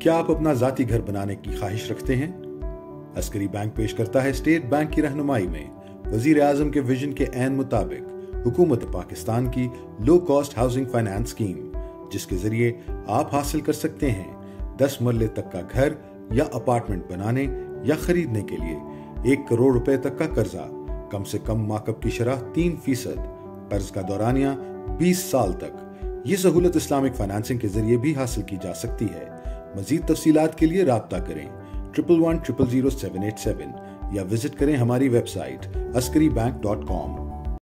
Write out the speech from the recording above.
क्या आप अपना जाती घर बनाने की ख्वाहिश रखते हैं? अस्करी बैंक पेश करता है स्टेट बैंक की रहनुमाई में वजीर आजम के विजन के ऐन मुताबिक हुकूमत पाकिस्तान की low cost housing finance scheme, जिसके जरिए आप हासिल कर सकते हैं 10 मरले तक का घर या अपार्टमेंट बनाने या खरीदने के लिए 1 करोड़ रुपए तक का कर्जा, कम से कम माकब की शरह 3%, कर्ज का दौरानिया 20 साल तक। ये सहूलत इस्लामिक फाइनेंसिंग के जरिए भी हासिल की जा सकती है। मजीद तफसीलात के लिए राब्ता करें 11100787 या विजिट करें हमारी वेबसाइट askaribank.com।